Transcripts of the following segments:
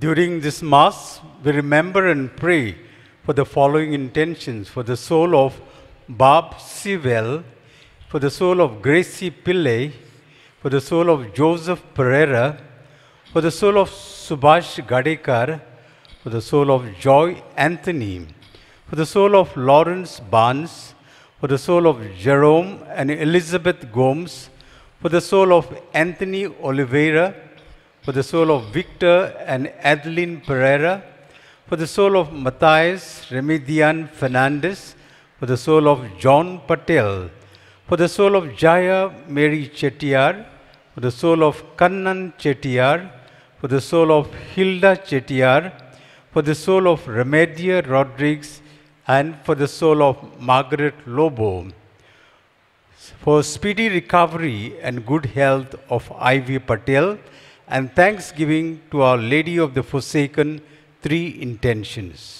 During this Mass, we remember and pray for the following intentions: for the soul of Bob Sewell, for the soul of Gracie Pillay, for the soul of Joseph Pereira, for the soul of Subhash Gadekar, for the soul of Joy Anthony, for the soul of Lawrence Barnes, for the soul of Jerome and Elizabeth Gomes, for the soul of Anthony Oliveira, for the soul of Victor and Adeline Pereira, for the soul of Matthias Remedian Fernandez, for the soul of John Patel, for the soul of Jaya Mary Chettiar, for the soul of Kannan Chettiar, for the soul of Hilda Chettiar, for the soul of Remedia Rodriguez, and for the soul of Margaret Lobo, for speedy recovery and good health of Ivy Patel, and thanksgiving to Our Lady of the Forsaken, 3 intentions.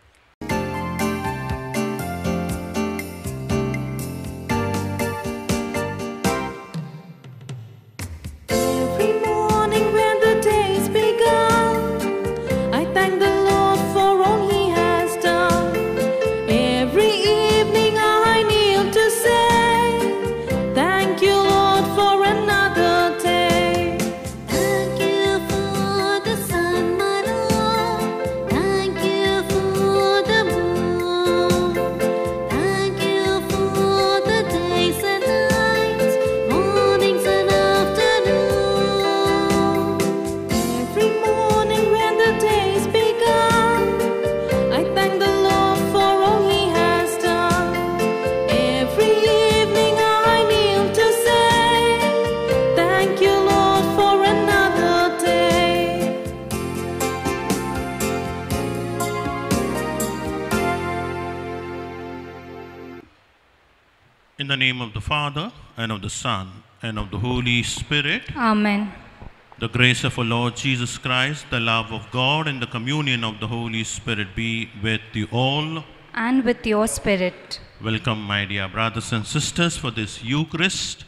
In the name of the Father, and of the Son, and of the Holy Spirit. Amen. The grace of our Lord Jesus Christ, the love of God, and the communion of the Holy Spirit be with you all. And with your spirit. Welcome, my dear brothers and sisters, for this Eucharist.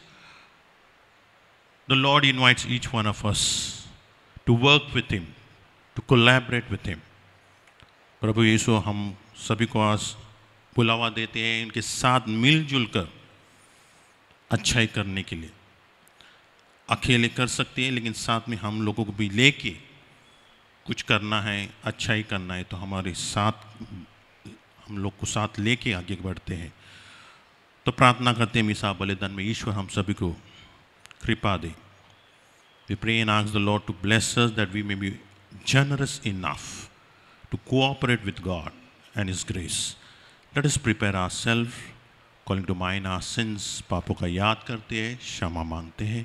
The Lord invites each one of us to work with Him, to collaborate with Him. प्रभु यीशु हम सभी को आज बुलावा देते हैं इनके साथ मिलजुल कर अच्छाई करने के लिए। अकेले कर सकते हैं, लेकिन साथ में हम लोगों को भी लेके कुछ करना है, अच्छाई करना है, तो हमारे साथ हम लोग को साथ लेके आगे बढ़ते हैं। तो प्रार्थना करते हैं मिसा बलिदान में ईश्वर हम सभी को कृपा दे। We pray and ask the Lord to bless us that we may be generous enough to cooperate with God and His grace. Let us prepare ourselves, calling to mind our sins, पापों का याद करते हैं, क्षमा मांगते हैं।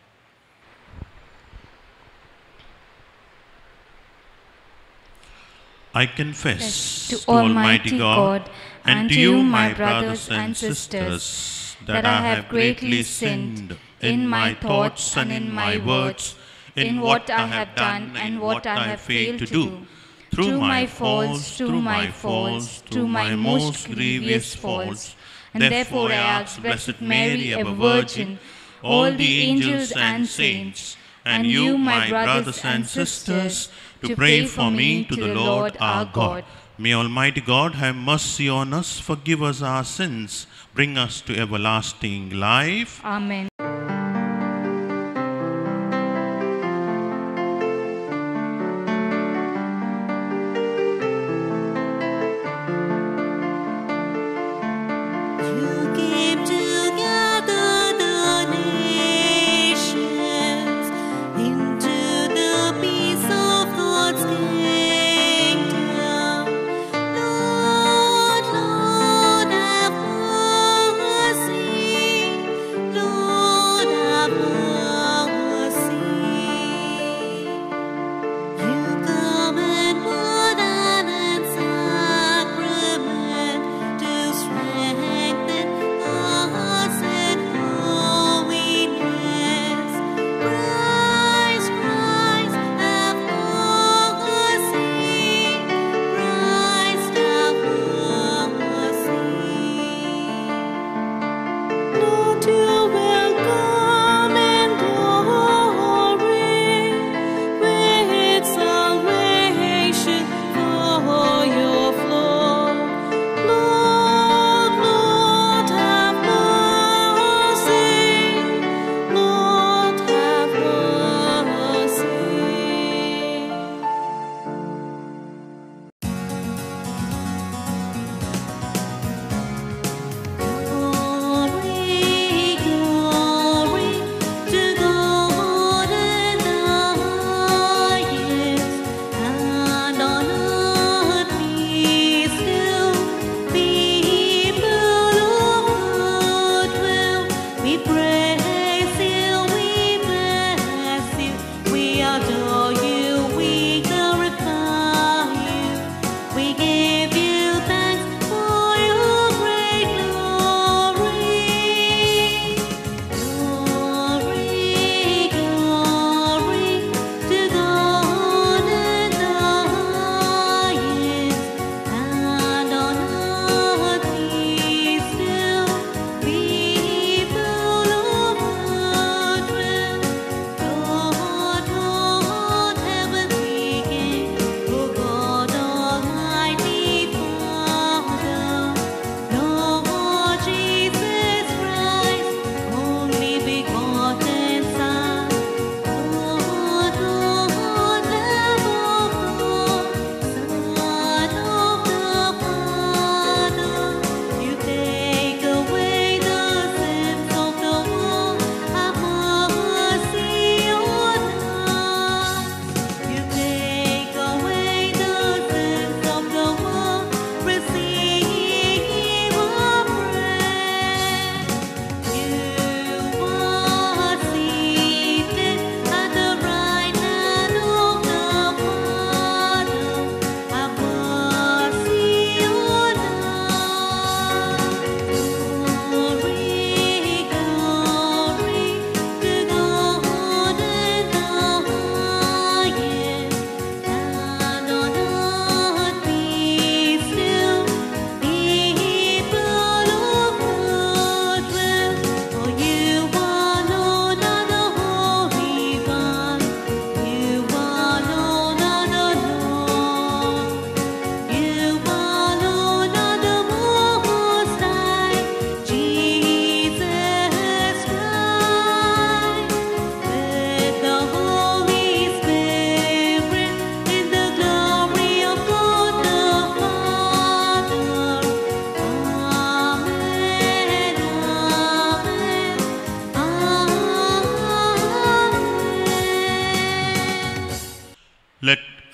I confess to Almighty God and to you, my brothers and sisters, that I have greatly sinned in my thoughts and in my words, in what I have done and what I have failed to do. Through my faults, through my most grievous faults. And therefore I ask Blessed Mary, ever Virgin, all the angels and saints, and you, my brothers and sisters, to pray for me to the Lord our God. May Almighty God have mercy on us, forgive us our sins, bring us to everlasting life. Amen. Lord,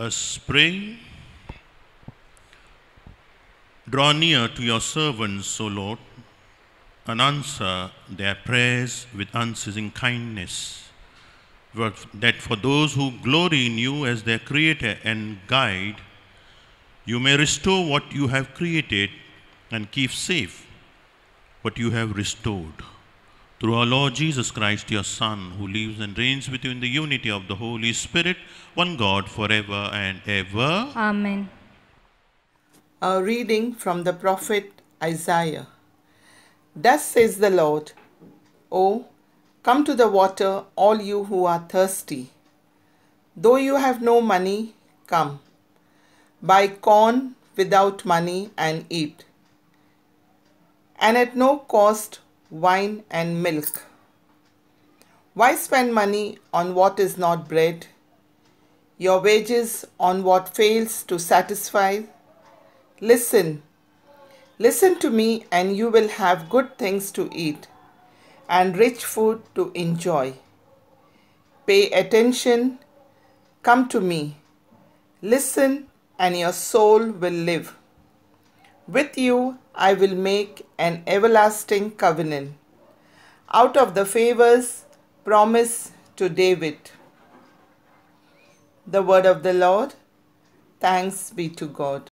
us pray. Draw near to your servants, O Lord, and answer their prayers with unceasing kindness, that for those who glory in you as their creator and guide, you may restore what you have created and keep safe what you have restored. Through our Lord Jesus Christ, your Son, who lives and reigns with you in the unity of the Holy Spirit, one God, forever and ever. Amen. A reading from the prophet Isaiah. Thus says the Lord, "Oh, come to the water, all you who are thirsty. Though you have no money, come. Buy corn without money and eat, and at no cost wine and milk. Why spend money on what is not bread, your wages on what fails to satisfy? Listen to me, and you will have good things to eat and rich food to enjoy. Pay attention, come to me. Listen, and your soul will live. With you I will make an everlasting covenant, out of the favors promised to David." The word of the Lord. Thanks be to God.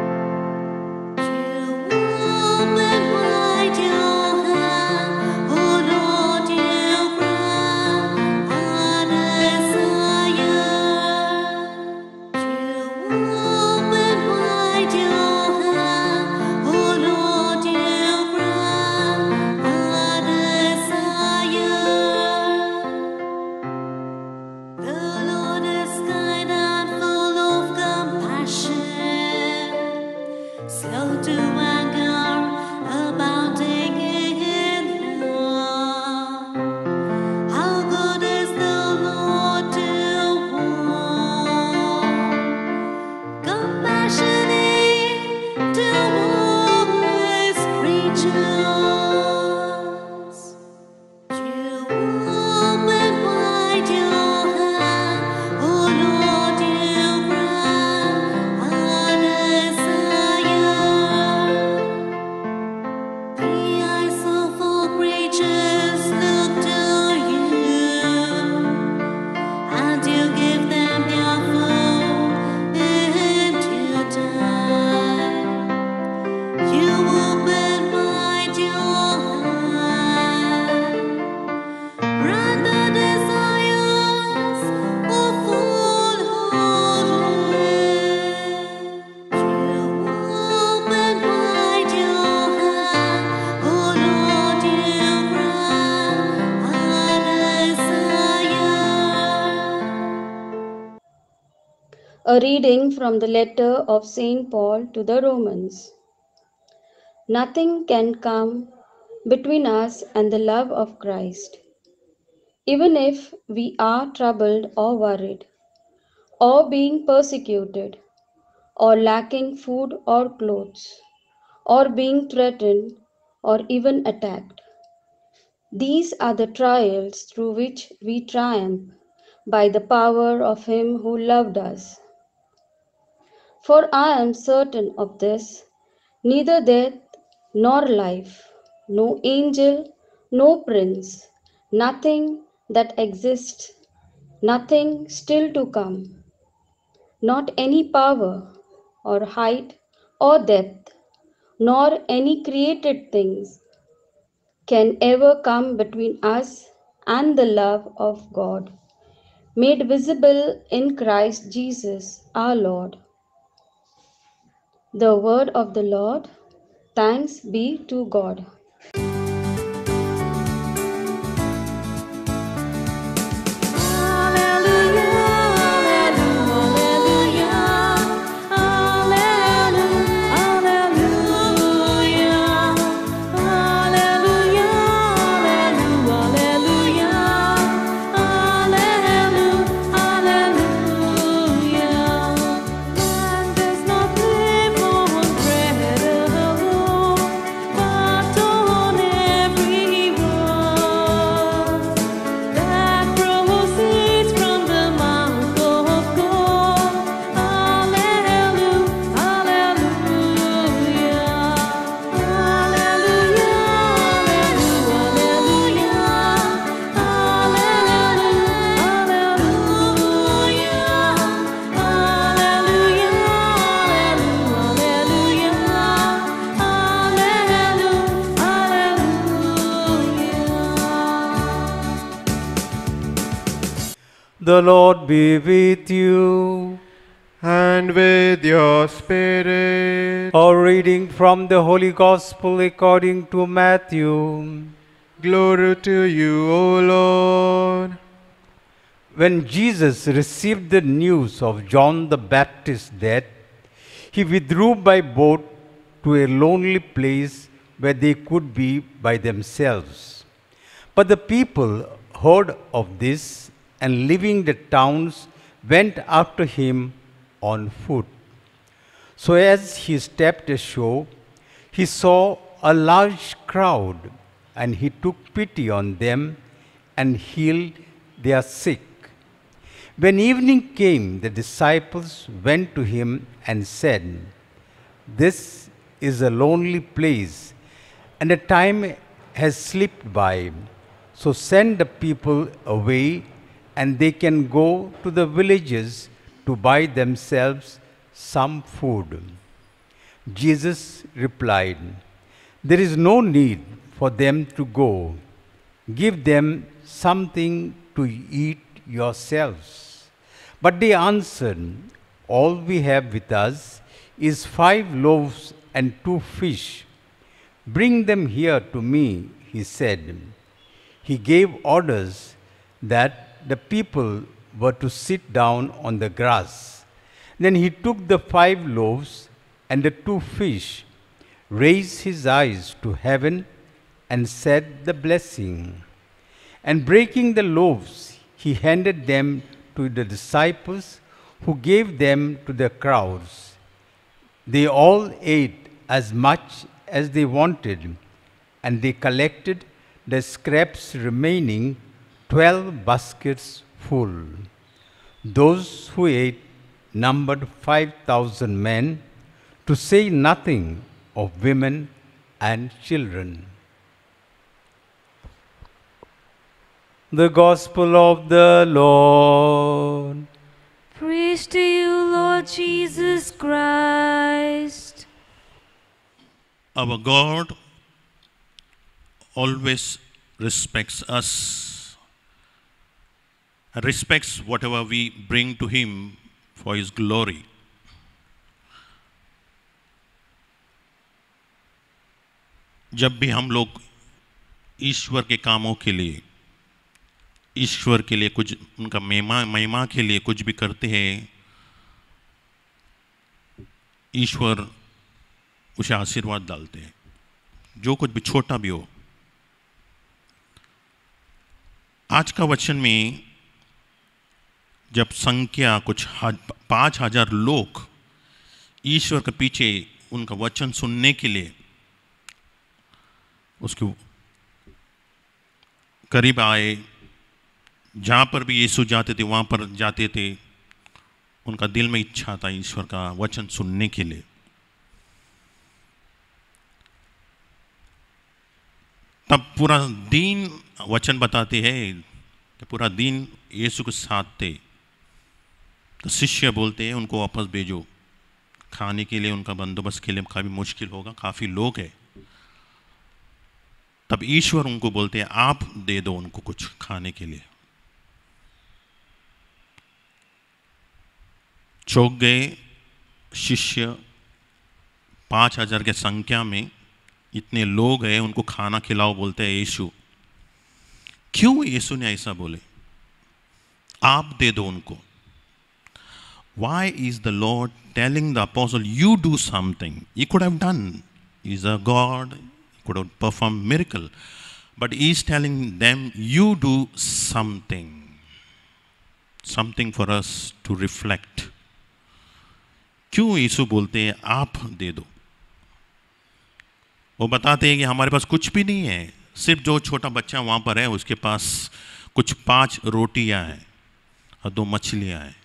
A reading from the letter of St. Paul to the Romans. Nothing can come between us and the love of Christ. Even if we are troubled or worried, or being persecuted, or lacking food or clothes, or being threatened, or even attacked. These are the trials through which we triumph by the power of Him who loved us. For I am certain of this, neither death nor life, no angel, no prince, nothing that exists, nothing still to come, not any power or height or depth, nor any created things can ever come between us and the love of God, made visible in Christ Jesus our Lord. The word of the Lord. Thanks be to God. To The Lord be with you. And with your spirit. A reading from the Holy Gospel according to Matthew. Glory to you, O Lord. When Jesus received the news of John the Baptist's death, he withdrew by boat to a lonely place where they could be by themselves. But the people heard of this, and leaving the towns, went after him on foot. So as he stepped ashore, he saw a large crowd, and he took pity on them and healed their sick. When evening came, the disciples went to him and said, "This is a lonely place, and the time has slipped by. So send the people away, and they can go to the villages to buy themselves some food." Jesus replied, "There is no need for them to go. Give them something to eat yourselves." But they answered, "All we have with us is 5 loaves and 2 fish. Bring them here to me," he said. He gave orders that the people were to sit down on the grass. Then he took the 5 loaves and the 2 fish, raised his eyes to heaven, and said the blessing. And breaking the loaves, he handed them to the disciples, who gave them to the crowds. They all ate as much as they wanted, and they collected the scraps remaining, 12 baskets full. Those who ate numbered 5,000 men, to say nothing of women and children. The Gospel of the Lord. Praise to you, Lord Jesus Christ. Our God always respects us and respects whatever we bring to Him for His glory. जब भी हम लोग ईश्वर के कामों के लिए, ईश्वर के लिए कुछ उनका महिमा के लिए कुछ भी करते हैं, ईश्वर उसे आशीर्वाद डालते हैं, जो कुछ भी छोटा भी हो। आज का वचन में जब संख्या कुछ 5,000 लोग ईश्वर के पीछे उनका वचन सुनने के लिए उसके करीब आए, जहाँ पर भी यीशु जाते थे वहाँ पर जाते थे, उनका दिल में इच्छा था ईश्वर का वचन सुनने के लिए। तब पूरा दिन वचन बताते हैं कि पूरा दिन यीशु के साथ थे। तो शिष्य बोलते हैं उनको वापस भेजो, खाने के लिए उनका बंदोबस्त के लिए काफ़ी मुश्किल होगा, काफ़ी लोग हैं। तब ईश्वर उनको बोलते हैं आप दे दो उनको कुछ खाने के लिए। चौंक गए शिष्य, 5,000 के संख्या में इतने लोग हैं, उनको खाना खिलाओ बोलते हैं यीशु। क्यों यीशु ने ऐसा बोले, आप दे दो उनको? Why is the Lord telling the apostle, you do something? He could have done. He's a God, he could have performed miracle. But he's telling them, you do something. Something for us to reflect. क्यों यीशु बोलते हैं आप दे दो? वो बताते हैं कि हमारे पास कुछ भी नहीं है, सिर्फ जो छोटा बच्चा वहाँ पर है उसके पास कुछ 5 रोटियाँ हैं और 2 मछलियाँ हैं।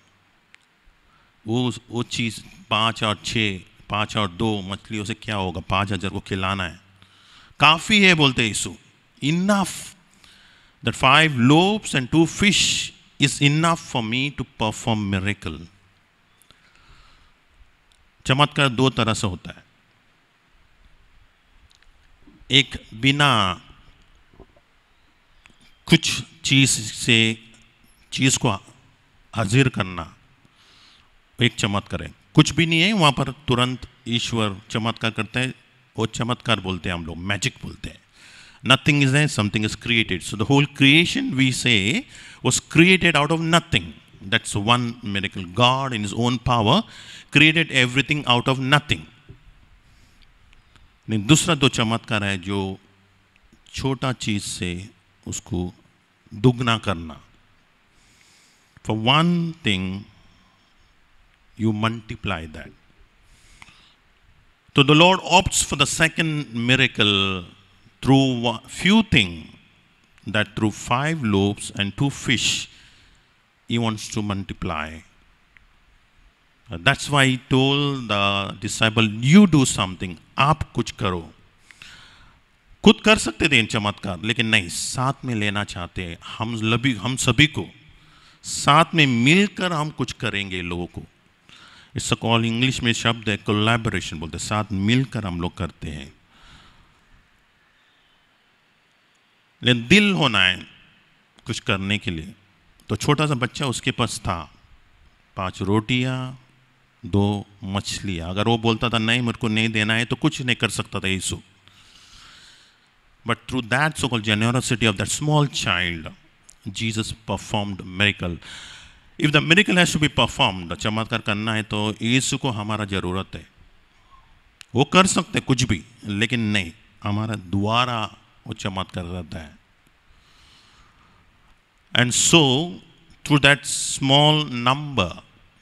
वो चीज़ 5 और 6, 5 और 2 मछलियों से क्या होगा? 5,000 को खिलाना है, काफ़ी है बोलते यीशु। Enough. That 5 loaves and 2 fish is enough for me to perform miracle. चमत्कार 2 तरह से होता है। एक बिना कुछ चीज को हाजिर करना एक चमत्कार है। कुछ भी नहीं है वहाँ पर, तुरंत ईश्वर चमत्कार करते हैं। वो चमत्कार बोलते हैं हम लोग, मैजिक बोलते हैं। Nothing is there, something is created. So the whole creation, we say, was created out of nothing. That's one miracle. God in his own power created everything out of nothing. नहीं, दूसरा दो चमत्कार है जो छोटा चीज से उसको दुगना करना। For one thing, you multiply that. So the Lord opts for the second miracle through few things, that through 5 loaves and 2 fish, he wants to multiply. That's why he told the disciple, you do something, आप कुछ करो। खुद कर सकते थे इन चमत्कार, लेकिन नहीं, साथ में लेना चाहते हैं। हम सभी को साथ में मिलकर हम कुछ करेंगे लोगों को। इससे कॉल इंग्लिश में शब्द है कोलैबोरेशन बोलते हैं, साथ मिलकर हम लोग करते हैं। लेकिन दिल होना है कुछ करने के लिए। तो छोटा सा बच्चा, उसके पास था 5 रोटियां 2 मछलियां। अगर वो बोलता था नहीं मेरे को नहीं देना है, तो कुछ नहीं कर सकता था Yeshu. But through that so called generosity of that small child, Jesus performed miracle. If the miracle has to be performed, चमत्कार करना है तो यीशु को हमारा जरूरत है। वो कर सकते कुछ भी, लेकिन नहीं, हमारा द्वारा वो चमत्कार रहता है। And so through that small number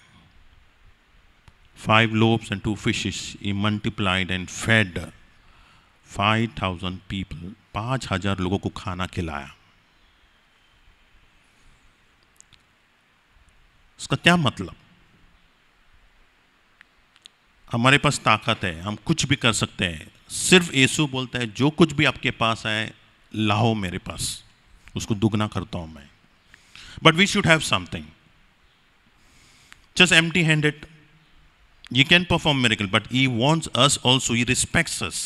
5 loaves and 2 fishes, he multiplied and fed 5,000 people. 5,000 लोगों को खाना खिलाया। उसका क्या मतलब? हमारे पास ताकत है, हम कुछ भी कर सकते हैं। सिर्फ यीशु बोलता है जो कुछ भी आपके पास है लाओ मेरे पास, उसको दुगना करता हूं मैं। But we should have something. Just empty handed you can perform miracle, but he wants us also, he respects us.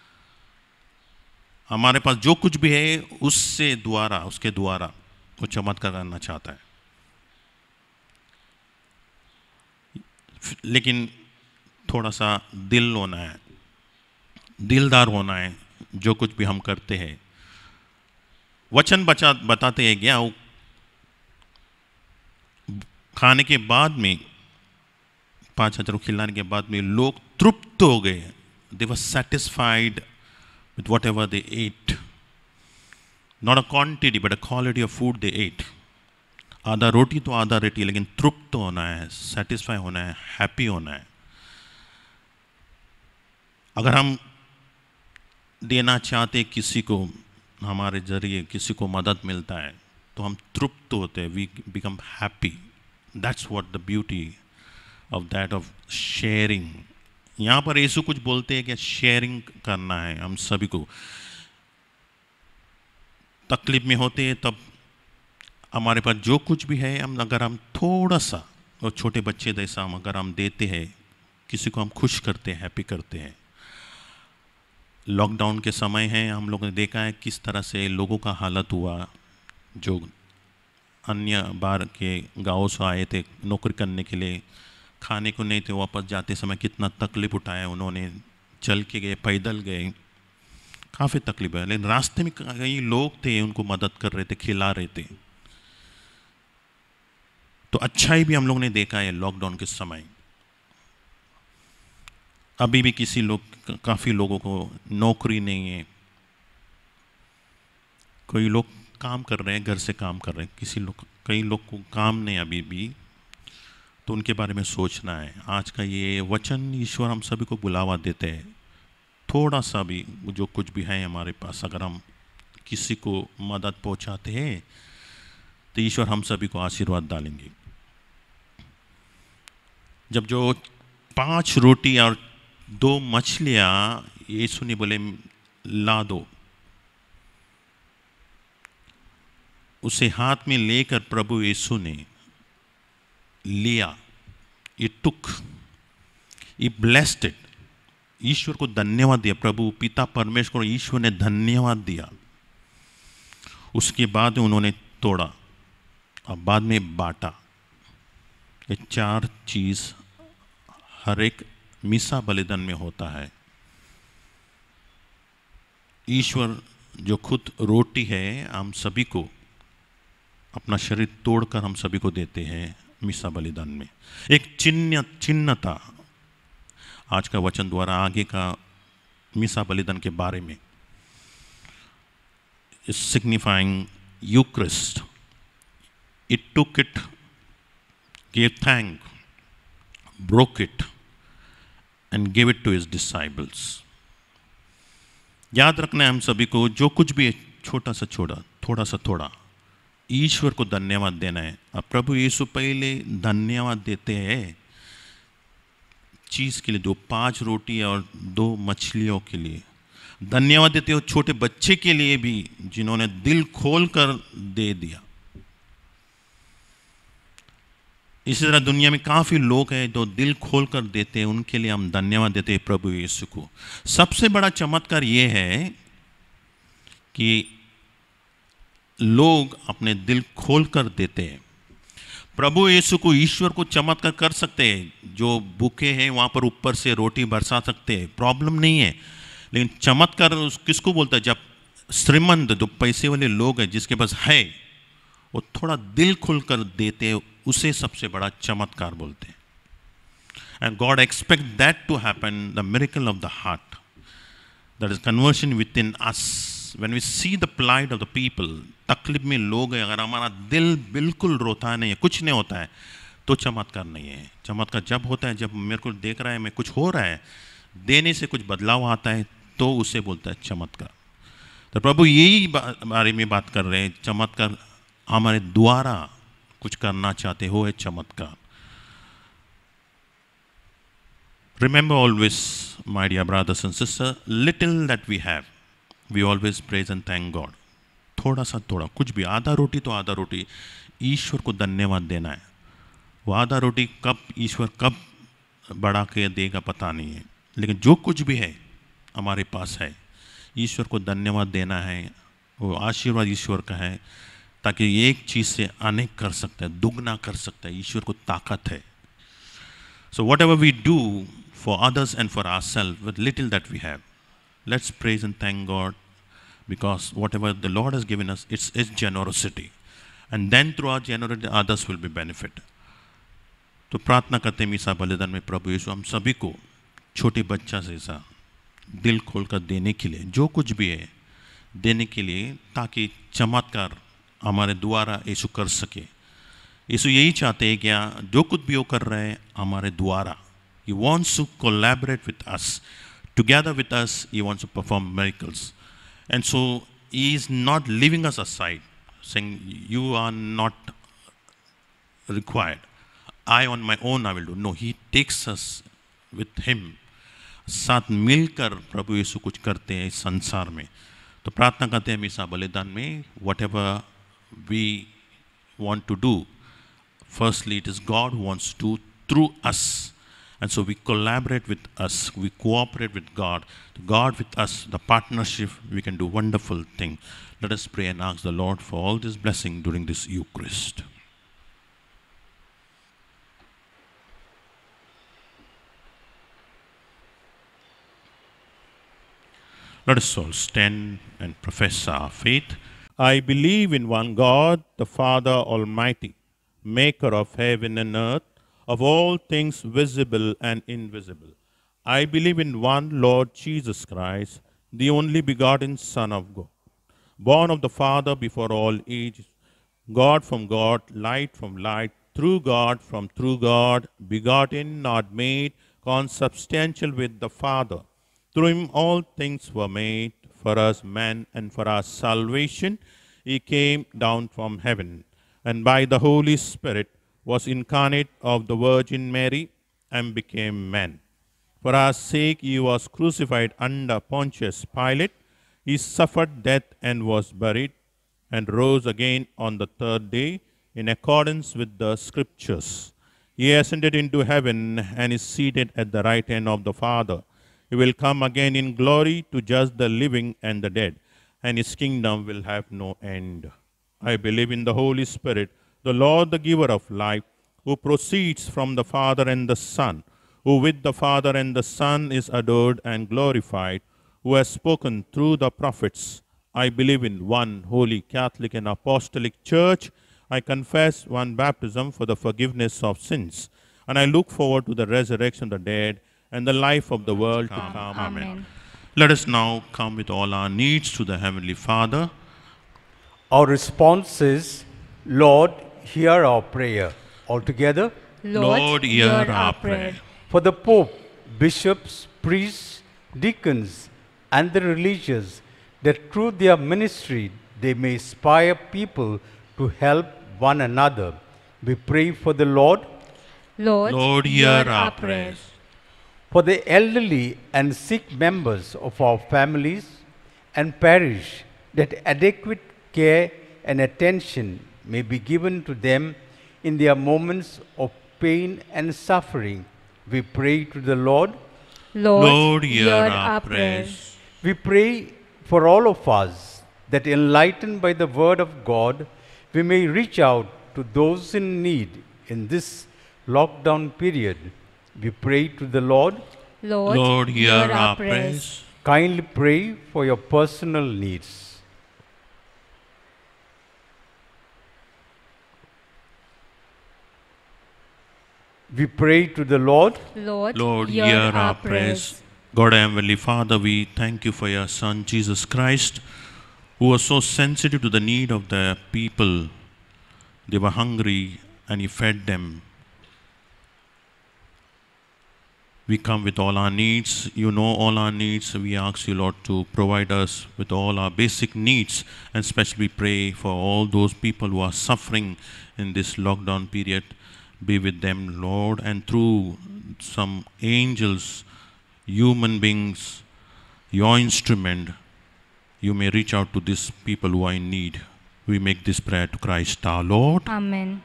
हमारे पास जो कुछ भी है उसके द्वारा वो चमत्कार करना चाहता है। लेकिन थोड़ा सा दिल होना है, दिलदार होना है। जो कुछ भी हम करते हैं, वचन बताते हैं क्या, खाने के बाद में 5,000 खिलाने के बाद में लोग तृप्त हो गए। They were satisfied with whatever they ate, not a quantity but a quality of food they ate. आधा रोटी तो आधा रोटी, लेकिन तृप्त होना है, सेटिस्फाई होना है, हैप्पी होना है। अगर हम देना चाहते किसी को, हमारे जरिए किसी को मदद मिलता है तो हम तृप्त होते हैं, we become happy. That's what the beauty of that of sharing. यहाँ पर यीशु कुछ बोलते हैं कि शेयरिंग करना है हम सभी को। तकलीफ में होते हैं तब हमारे पास जो कुछ भी है, अगर हम थोड़ा सा, और छोटे बच्चे जैसा अगर हम देते हैं किसी को, हम खुश करते हैं, हैप्पी करते हैं। लॉकडाउन के समय है, हम लोगों ने देखा है किस तरह से लोगों का हालत हुआ जो अन्य बाहर के गाँव से आए थे नौकरी करने के लिए, खाने को नहीं थे, वापस जाते समय कितना तकलीफ उठाया उन्होंने। चल के गए, पैदल गए, काफ़ी तकलीफ है। लेकिन रास्ते में कई लोग थे उनको मदद कर रहे थे, खिला रहे थे। तो अच्छाई भी हम लोग ने देखा है लॉकडाउन के समय। अभी भी काफ़ी लोगों को नौकरी नहीं है, कोई लोग काम कर रहे हैं, घर से काम कर रहे हैं, कई लोग को काम नहीं अभी भी, तो उनके बारे में सोचना है। आज का ये वचन ईश्वर हम सभी को बुलावा देते हैं। थोड़ा सा भी जो कुछ भी है हमारे पास, अगर हम किसी को मदद पहुंचाते हैं तो ईश्वर हम सभी को आशीर्वाद डालेंगे। जब जो 5 रोटी और 2 मछलियाँ यीशु ने बोले ला दो, उसे हाथ में लेकर प्रभु यीशु ने लिया। ये टुक, ये ब्लेस्ड इट, ईश्वर को धन्यवाद दिया। प्रभु पिता परमेश्वर ईश्वर ने धन्यवाद दिया। उसके बाद उन्होंने तोड़ा और बाद में बांटा। ये 4 चीज़ हर एक मिसा बलिदान में होता है। ईश्वर जो खुद रोटी है हम सभी को अपना शरीर तोड़कर हम सभी को देते हैं मिसा बलिदान में। एक चिन्हता आज का वचन द्वारा आगे का मिसा बलिदान के बारे में, signifying Eucharist. It took it, gave thanks, broke it, and gave it to his disciples. याद रखना है हम सभी को, जो कुछ भी है छोटा सा छोटा, थोड़ा सा थोड़ा, ईश्वर को धन्यवाद देना है। अब प्रभु यीशु पहले धन्यवाद देते हैं चीज़ के लिए, 5 रोटी और 2 मछलियों के लिए धन्यवाद देते हो। छोटे बच्चे के लिए भी जिन्होंने दिल खोल कर दे दिया। इसी तरह दुनिया में काफ़ी लोग हैं जो दिल खोल कर देते हैं, उनके लिए हम धन्यवाद देते हैं प्रभु यीशु को। सबसे बड़ा चमत्कार ये है कि लोग अपने दिल खोल कर देते हैं। प्रभु यीशु को, ईश्वर को चमत्कार कर सकते हैं। जो भूखे हैं वहाँ पर ऊपर से रोटी बरसा सकते हैं, प्रॉब्लम नहीं है। लेकिन चमत्कार किसको बोलता है? जब श्रीमंत, जो पैसे वाले लोग हैं, जिसके पास है, वो थोड़ा दिल खुल कर देते हैं, उसे सबसे बड़ा चमत्कार बोलते हैं। And God expect that to happen, the miracle of the heart, that is conversion within us. When we see the plight of the people, तकलीफ में लोग हैं, अगर हमारा दिल बिल्कुल रोता नहीं है, कुछ नहीं होता है, तो चमत्कार नहीं है। चमत्कार जब होता है जब मेरे को देख रहा है मैं कुछ हो रहा है, देने से कुछ बदलाव आता है, तो उसे बोलता है चमत्कार। तो प्रभु यही बारे में बात कर रहे हैं, चमत्कार हमारे द्वारा कुछ करना चाहते हो, है चमत्कार। Remember always, my dear brothers and sisters, little that we have, we always praise and thank God. थोड़ा सा थोड़ा, कुछ भी, आधा रोटी तो आधा रोटी, ईश्वर को धन्यवाद देना है। वो आधा रोटी कब ईश्वर कब बढ़ा के देगा पता नहीं है, लेकिन जो कुछ भी है हमारे पास है, ईश्वर को धन्यवाद देना है। वो आशीर्वाद ईश्वर का है, ताकि एक चीज़ से अनेक कर सकता है, दुगना कर सकता है। ईश्वर को ताकत है। So whatever we do for others and for ourselves with little that we have, let's praise and thank God, because whatever the Lord has given us, it's His generosity, and then through our generosity others will be benefit. तो प्रार्थना करते हैं मिसा बलिदान में प्रभु यीशु हम सभी को छोटे बच्चा से ऐसा दिल खोलकर देने के लिए, जो कुछ भी है देने के लिए, ताकि चमत्कार हमारे द्वारा यीशु कर सके। यीशु यही चाहते हैं क्या, जो कुछ भी वो कर रहे हैं हमारे द्वारा, He wants to collaborate with us. Together with us, He wants to perform miracles. And so, He is not leaving us aside, saying, you are not required. I on my own I will do. No, He takes us with Him. साथ मिलकर प्रभु यीशु कुछ करते हैं इस संसार में। तो प्रार्थना करते हैं मिसा बलिदान में, whatever we want to do, firstly it is God who wants to do through us. And so we collaborate with us, we cooperate with God, God with us, the partnership, we can do wonderful things. Let us pray and ask the Lord for all this blessing during this Eucharist. Let us all stand and profess our faith. I believe in one God, the Father Almighty, maker of heaven and earth, of all things visible and invisible. I believe in one Lord Jesus Christ, the only begotten Son of God, born of the Father before all ages, God from God, light from light, through God from true God, begotten, not made, consubstantial with the Father. Through Him all things were made. For us men and for our salvation He came down from heaven, and by the Holy Spirit was incarnate of the Virgin Mary and became man. For our sake He was crucified under Pontius Pilate. He suffered death and was buried, and rose again on the third day in accordance with the Scriptures. He ascended into heaven and is seated at the right hand of the Father. He will come again in glory to judge the living and the dead, and His kingdom will have no end. I believe in the Holy Spirit, the Lord, the giver of life, who proceeds from the Father and the Son, who with the Father and the Son is adored and glorified, who has spoken through the prophets. I believe in one holy Catholic and Apostolic Church. I confess one baptism for the forgiveness of sins. And I look forward to the resurrection of the dead and the life of the world to come. Amen. Let us now come with all our needs to the Heavenly Father. Our response is, Lord, hear our prayer. Altogether, Lord, hear our prayer. for the Pope, bishops, priests, deacons, and the religious, that through their ministry they may inspire people to help one another. We pray for the Lord, Lord, hear our prayers. for the elderly and sick members of our families and parish, that adequate care and attention may be given to them in their moments of pain and suffering. We pray to the Lord. Lord, hear our prayers. We pray for all of us, that enlightened by the word of God, we may reach out to those in need in this lockdown period. We pray to the Lord. Lord, hear our prayers. Kindly pray for your personal needs. We pray to the Lord. Lord, hear our prayers. God, Heavenly Father, we thank you for your Son, Jesus Christ, who was so sensitive to the need of the people. They were hungry and he fed them. We come with all our needs. You know all our needs. We ask you, Lord, to provide us with all our basic needs. And especially pray for all those people who are suffering in this lockdown period. Be with them, Lord. And through some angels, human beings, your instrument, you may reach out to these people who are in need. We make this prayer to Christ our Lord. Amen.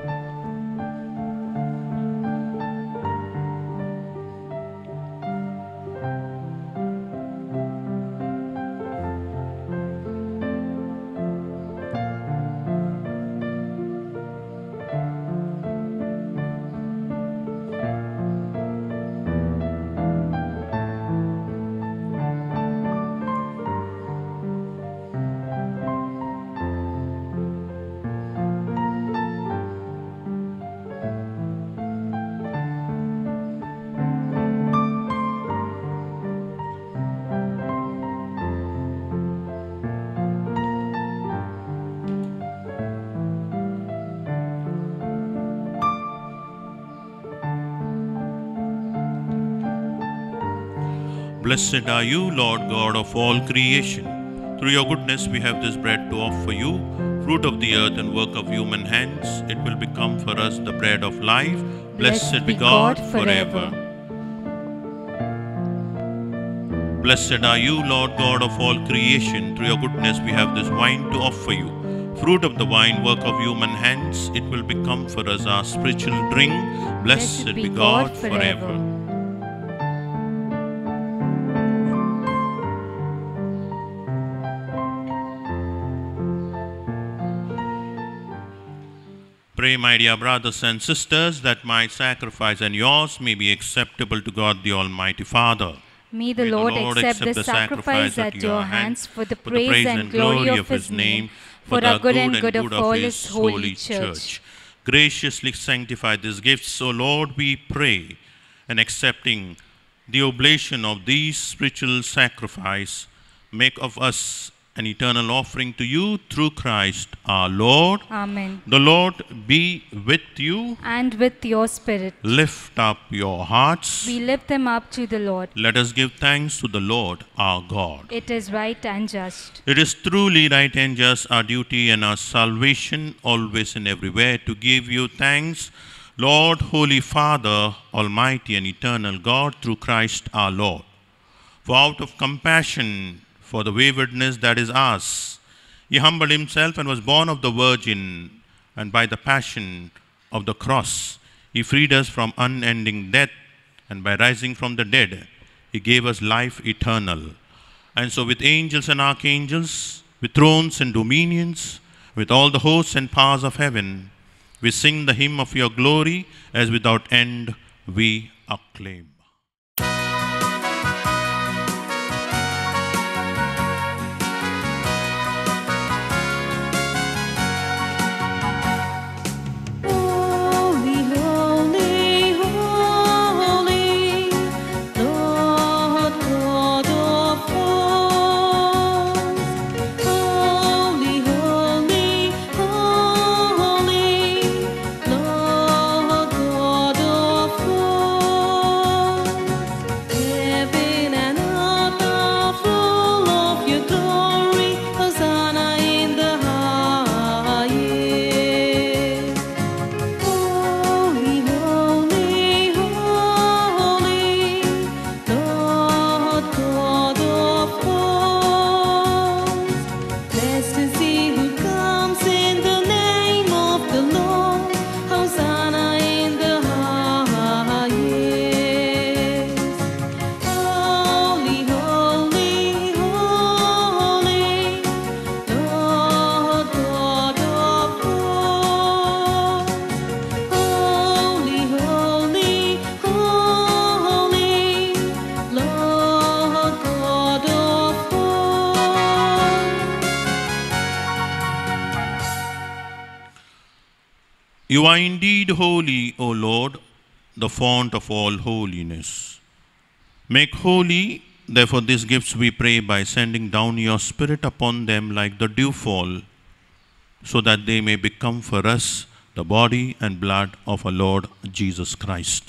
Blessed are you, Lord God of all creation. Through your goodness we have this bread to offer you, fruit of the earth and work of human hands. It will become for us the bread of life. Blessed be God forever. Blessed are you, Lord God of all creation. Through your goodness we have this wine to offer you, fruit of the vine, work of human hands. It will become for us our spiritual drink. Blessed be God forever. Pray, my dear brothers and sisters, that my sacrifice and yours may be acceptable to God the Almighty Father. May the Lord accept the sacrifice at your hands for the praise and glory of his name, for the good and good of all his holy church. Graciously sanctify these gifts, O Lord, we pray, and accepting the oblation of these spiritual sacrifice, make of us an eternal offering to you through Christ our Lord. Amen. The Lord be with you. And with your spirit. Lift up your hearts. We lift them up to the Lord. Let us give thanks to the Lord our God. It is right and just. It is truly right and just, our duty and our salvation, always and everywhere, to give you thanks, Lord, Holy Father, Almighty and eternal God, through Christ our Lord. For out of compassion for the waywardness that is ours, he humbled himself and was born of the Virgin, and by the passion of the cross, he freed us from unending death, and by rising from the dead, he gave us life eternal. And so with angels and archangels, with thrones and dominions, with all the hosts and powers of heaven, We sing the hymn of your glory as without end we acclaim. You are indeed holy, O Lord, the fount of all holiness. Make holy, therefore, these gifts, we pray, by sending down your Spirit upon them like the dewfall, so that they may become for us the body and blood of our Lord Jesus Christ.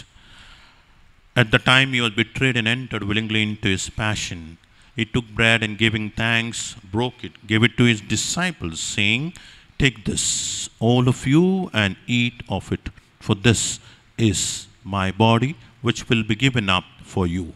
At the time he was betrayed and entered willingly into his passion, he took bread and giving thanks, broke it, gave it to his disciples, saying, "Take this, all of you, and eat of it, for this is my body, which will be given up for you."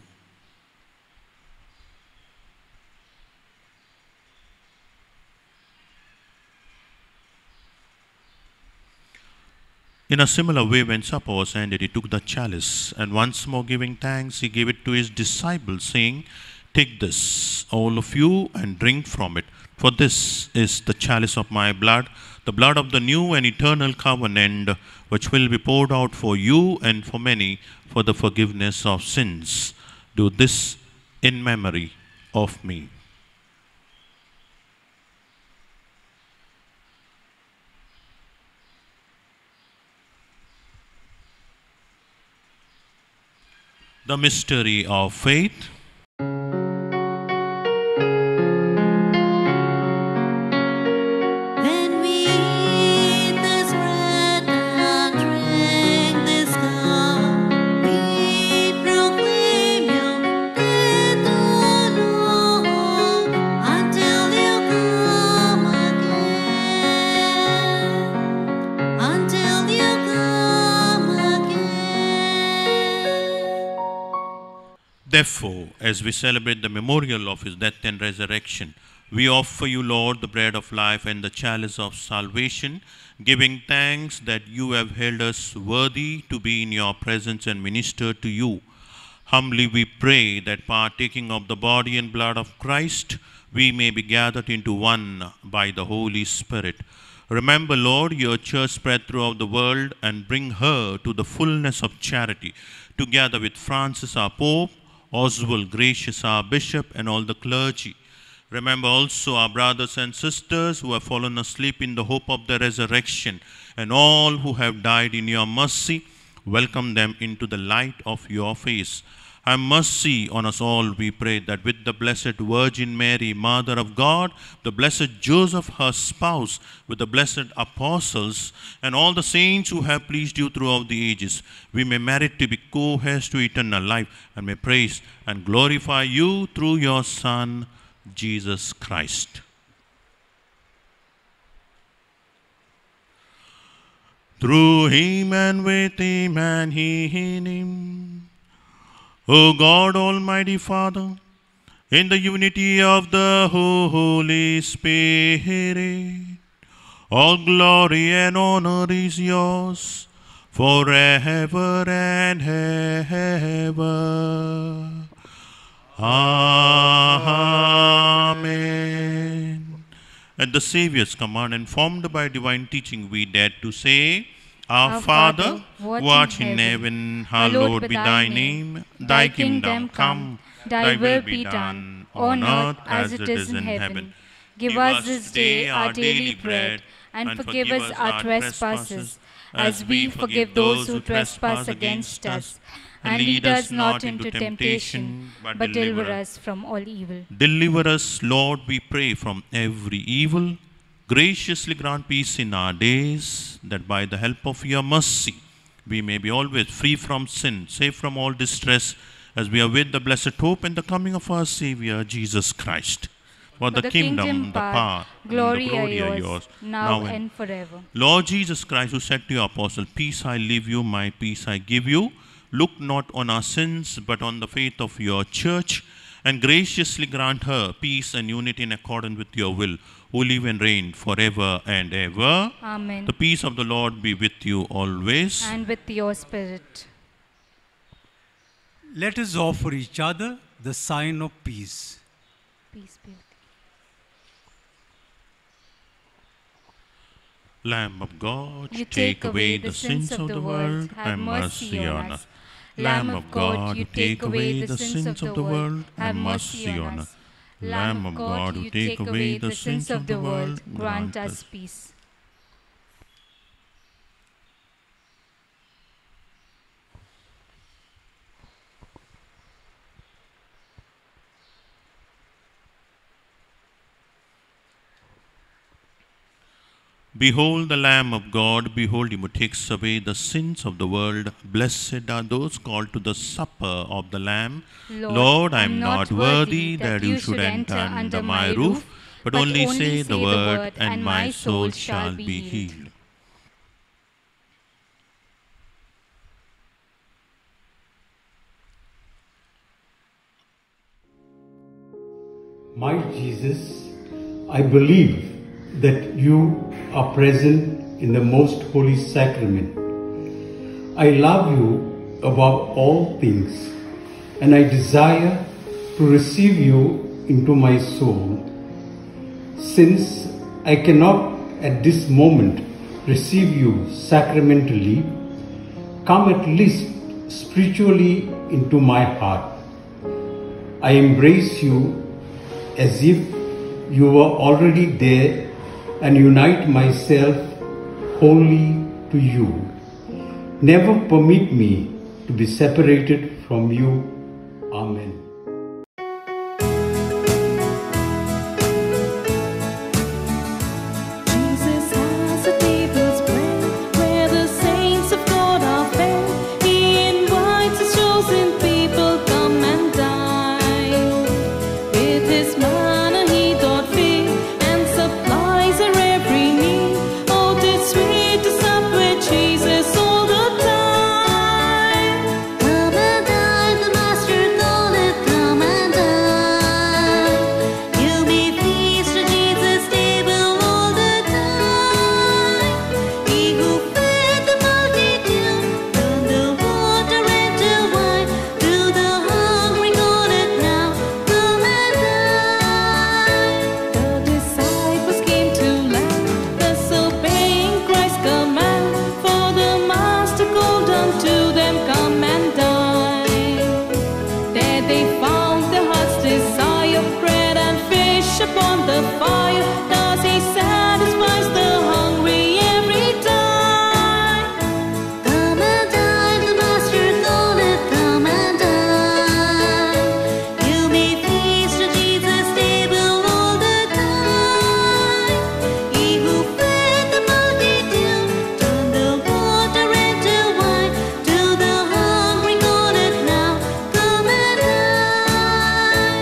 In a similar way, when supper was ended, he took the chalice, and once more giving thanks, he gave it to his disciples, saying, "Take this, all of you, and drink from it, for this is the chalice of my blood, the blood of the new and eternal covenant, which will be poured out for you and for many for the forgiveness of sins. Do this in memory of me." The mystery of faith. Therefore, as we celebrate the memorial of his death and resurrection, we offer you, Lord, the bread of life and the chalice of salvation, giving thanks that you have held us worthy to be in your presence and minister to you. Humbly we pray that, partaking of the body and blood of Christ, we may be gathered into one by the Holy Spirit. Remember, Lord, your church spread throughout the world, and bring her to the fullness of charity, together with Francis our Pope, Oswald Gracious our Bishop, and all the clergy. Remember also our brothers and sisters who have fallen asleep in the hope of the resurrection, and all who have died in your mercy. Welcome them into the light of your face. Have mercy on us all, we pray, that with the Blessed Virgin Mary, Mother of God, the Blessed Joseph, her spouse, with the blessed apostles, and all the saints who have pleased you throughout the ages, we may merit to be co-heirs to eternal life, and may praise and glorify you through your Son, Jesus Christ. Through him and with him and in him, O God, Almighty Father, in the unity of the Holy Spirit, all glory and honor is yours forever and ever. Amen. At the Saviour's command, informed by divine teaching, we dare to say, Our Father, who art in heaven, hallowed be thy name. Thy kingdom come, thy will be done, on earth as it is in heaven. Give us this day our daily bread, and forgive us our trespasses, as we forgive those who trespass against us. And lead us not into temptation, but deliver us from all evil. Deliver us, Lord, we pray, from every evil. Graciously grant peace in our days, that by the help of your mercy we may be always free from sin, safe from all distress, as we await the blessed hope and the coming of our Savior, Jesus Christ. For the kingdom, the power, glory and the glory are are yours, yours, now and forever. Lord Jesus Christ, who said to your apostle, peace I leave you, my peace I give you, look not on our sins, but on the faith of your church, and graciously grant her peace and unity in accordance with your will, who live and reign forever and ever. Amen. The peace of the Lord be with you always. And with your spirit. Let us offer each other the sign of peace. Peace be with you. Lamb of God, You take away the sins of the world, have mercy on us. Lamb of God, you take away the sins of the world, have mercy on us. Lamb of God, who take away the sins of the world, grant us peace. Behold the Lamb of God, behold him who takes away the sins of the world. Blessed are those called to the supper of the Lamb. Lord, I am not worthy that you should enter under my roof, but only say the word, and my soul shall be healed. My Jesus, I believe that you are present in the most holy sacrament. I love you above all things, and I desire to receive you into my soul. Since I cannot at this moment receive you sacramentally, come at least spiritually into my heart. I embrace you as if you were already there, and unite myself wholly to you. Never permit me to be separated from you. Amen. Jesus has a table spread where the saints of God are fed. He invites his chosen people, come and dine. With his manna he doth feed and supplies their every need. Oh, 'tis sweet to sup with Jesus all the time. Come and dine, the Master calleth, come and dine. You'll be feast at Jesus' table all the time. He who fed the multitude, turned the water into wine. To the hungry calleth now, come and dine. The disciples came to learn, thus obeying Christ's command. For the Master called unto them, come and dine. There they found their heart's desire, bread and fish upon the fire. Thus he satisfies the hungry every time. Come and dine, the Master calleth, come and dine. You'll be feast at Jesus' table all the time. He who fed the multitude, turned the water into wine. To the hungry calleth now, come and dine.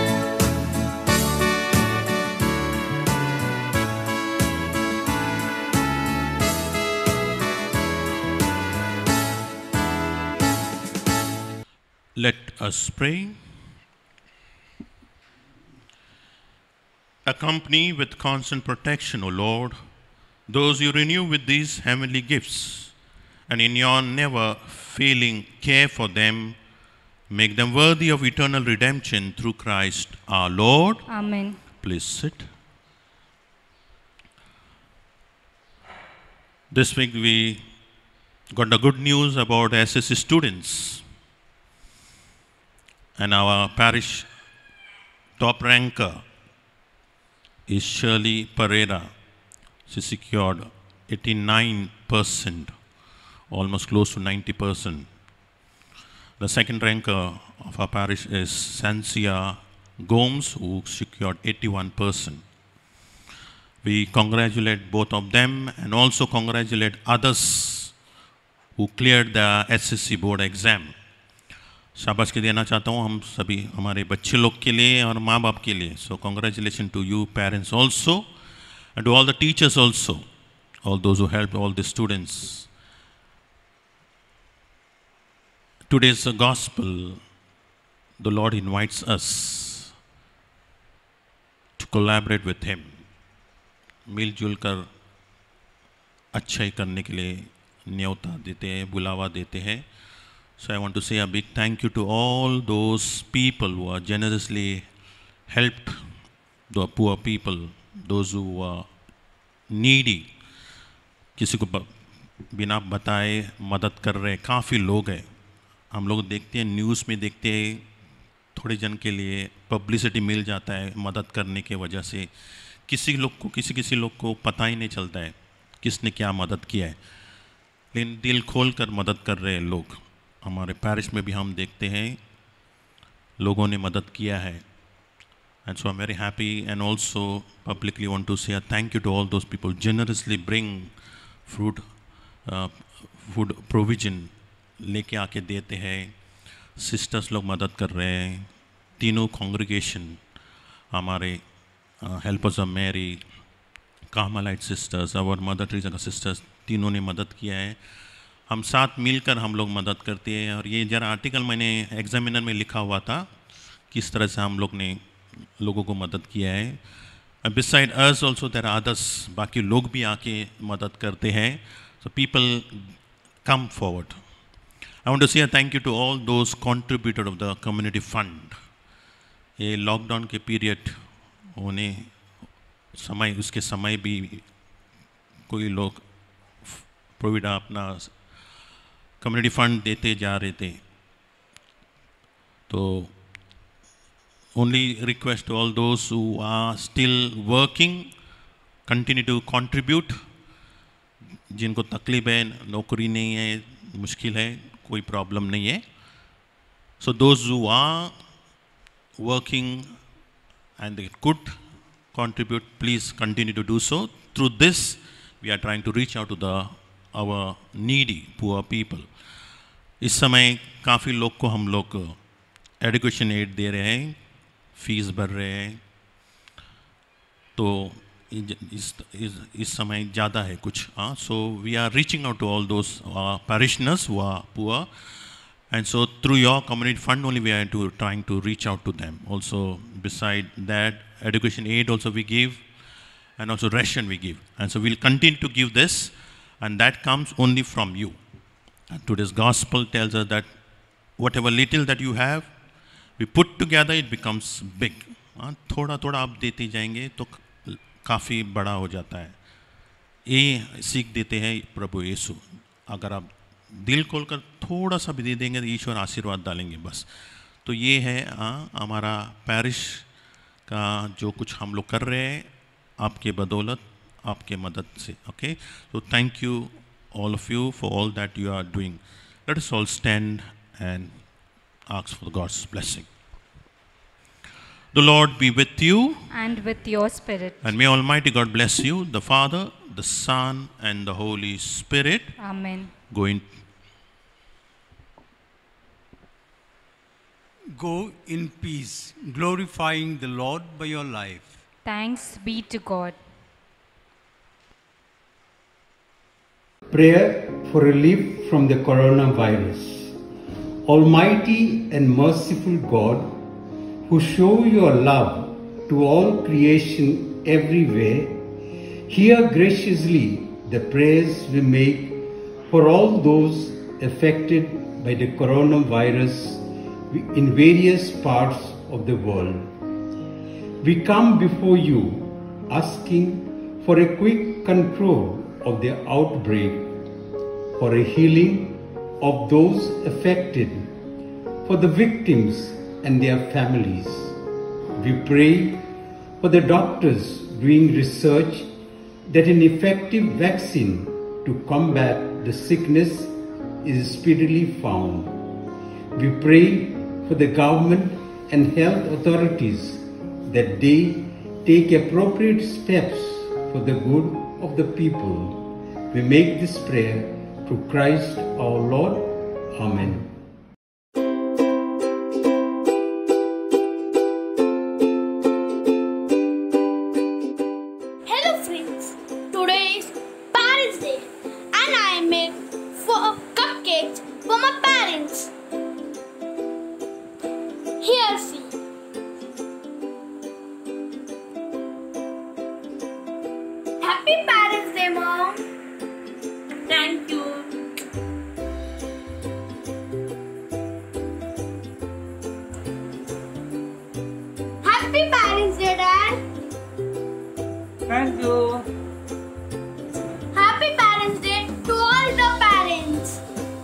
Let us pray. Accompany with constant protection, O Lord, those you renew with these heavenly gifts, and in your never failing care for them, make them worthy of eternal redemption through Christ our Lord. Amen. Please sit. This week we got the good news about SSC students. And our parish top ranker is Shirley Pereira. She secured 89%, almost close to 90%. The second ranker of our parish is Sancia Gomes, who secured 81%. We congratulate both of them and also congratulate others who cleared the SSC board exam. शाबाश के देना चाहता हूँ हम सभी हमारे बच्चे लोग के लिए और माँ बाप के लिए. So congratulations to you parents also and to all the teachers also, all those who helped all the students. Today's gospel, the Lord invites us to collaborate with Him. मिलजुल कर अच्छाई करने के लिए न्योता देते हैं, बुलावा देते हैं. So I want to say a big thank you to all those people who are generously helped the poor people, those who are needy. किसी को बिना बताए मदद कर रहे काफ़ी लोग हैं. हम लोग देखते हैं न्यूज़ में देखते हैं थोड़े जन के लिए पब्लिसिटी मिल जाता है मदद करने के वजह से. किसी लोग को पता ही नहीं चलता है किसने क्या मदद किया है. लेकिन दिल खोल कर मदद कर रहे हैं लोग. हमारे पैरिश में भी हम देखते हैं लोगों ने मदद किया है. And so I am very happy and also publicly want to say thank you to all those people generously bring food provision लेके आके देते हैं. सिस्टर्स लोग मदद कर रहे हैं. तीनों कॉन्ग्रीगेशन हमारे helpers of Mary, Carmelite sisters, और मदर टेरेसा सिस्टर्स, तीनों ने मदद किया है. हम साथ मिलकर हम लोग मदद करते हैं. और ये जरा आर्टिकल मैंने एग्जामिनर में लिखा हुआ था किस तरह से हम लोग ने लोगों को मदद किया है. Beside us also there are others, बाकी लोग भी आके मदद करते हैं. So people come forward. I want to say thank you to all those contributor of the community fund. ये लॉकडाउन के पीरियड होने समय उसके समय भी कोई लोग प्रोविडा अपना कम्युनिटी फंड देते जा रहे थे. तो only request to all those who are still working, continue to contribute. जिनको तकलीफ है, नौकरी नहीं है, मुश्किल है, कोई प्रॉब्लम नहीं है. So those who are working and they could contribute, please continue to do so. Through this, we are trying to reach out to our needy, poor people. इस समय काफ़ी लोग को हम लोग एजुकेशन एड दे रहे हैं, फीस भर रहे हैं. तो इस समय ज़्यादा है कुछ. So we are reaching out to all those parishioners who are poor. And so through your community fund only we are trying to reach out to them. Also beside that, education aid also we give, and also ration we give. And so we'll continue to give this, and that comes only from you. And today's gospel tells us that whatever little that you have, we put together, it becomes big. थोड़ा थोड़ा आप देते जाएंगे तो काफ़ी बड़ा हो जाता है. ये सीख देते हैं प्रभु यीशु. अगर आप दिल खोलकर थोड़ा सा भी दे देंगे तो ईश्वर आशीर्वाद डालेंगे बस. तो ये है हमारा पैरिश का जो कुछ हम लोग कर रहे हैं आपके बदौलत, आपके मदद से. ओके, तो thank you all of you for all that you are doing. Let us all stand and ask for God's blessing. The Lord be with you. And with your spirit. And may Almighty God bless you, the Father, the Son, and the Holy Spirit. Amen. Go in peace, glorifying the Lord by your life. Thanks be to God. Prayer for relief from the coronavirus. Almighty and merciful God, who show your love to all creation everywhere, hear graciously the prayers we make for all those affected by the coronavirus in various parts of the world. We come before you asking for a quick control of the outbreak. for a healing of those affected, for the victims and their families. We pray for the doctors doing research that an effective vaccine to combat the sickness is speedily found. We pray for the government and health authorities that they take appropriate steps for the good of the people. We make this prayer through Christ our Lord. Amen. Hello friends, today is Parents' Day and I made 4 cupcakes for my parents. Here see. Happy Parents' Day, Mom. Thank you. Happy Parents' Day, Dad. Thank you. Happy Parents' Day to all the parents.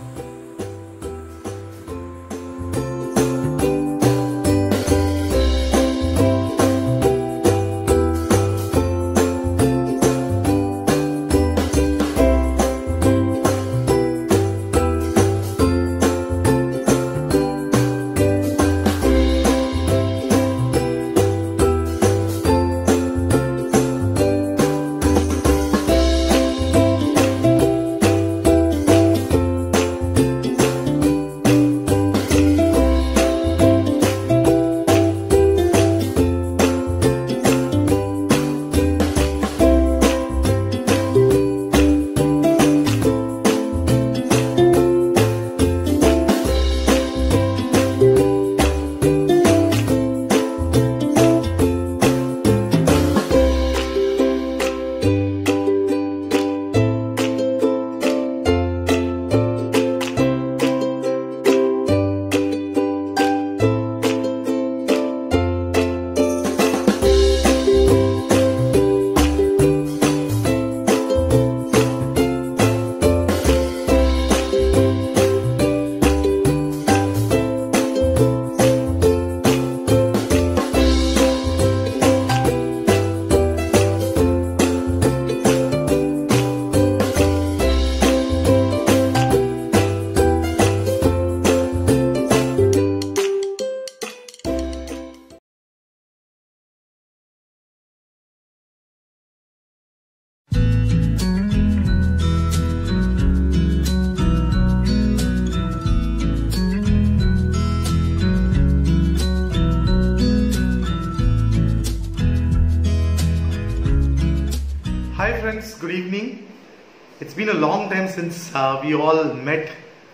Hi friends, good evening. It's been a long time since we all met.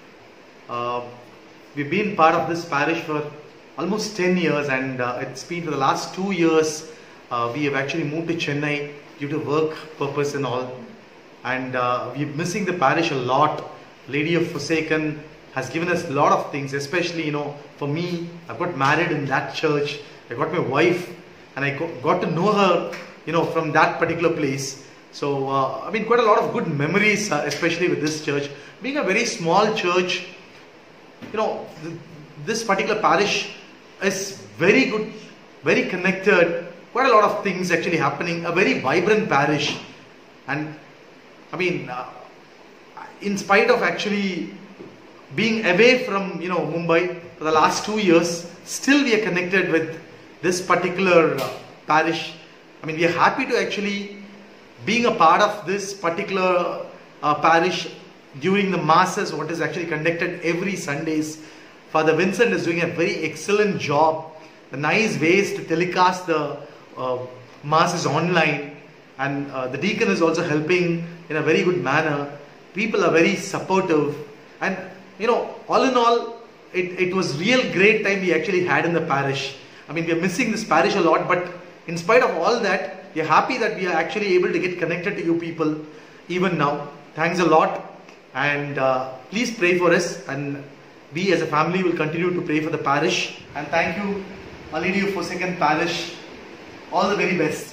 We've been part of this parish for almost 10 years and it's been for the last 2 years we have actually moved to Chennai due to work purpose and all. And we're missing the parish a lot. Lady of Forsaken has given us a lot of things, especially, for me, I got married in that church. I got my wife and I got to know her, from that particular place. So, quite a lot of good memories, especially with this church. Being a very small church, this particular parish is very good, very connected, quite a lot of things actually happening, a very vibrant parish. And, in spite of actually being away from, Mumbai for the last 2 years, still we are connected with this particular parish. We are happy to actually being a part of this particular parish during the masses, what is actually conducted every Sundays. Father Vincent is doing a very excellent job. The nice ways to telecast the masses online, and the deacon is also helping in a very good manner. People are very supportive, and all in all, it was real great time we actually had in the parish. We are missing this parish a lot, but in spite of all that, we are happy that we are actually able to get connected to you people even now. Thanks a lot, and please pray for us, and we as a family will continue to pray for the parish. And thank you, Our Lady of Forsaken Parish. All the very best.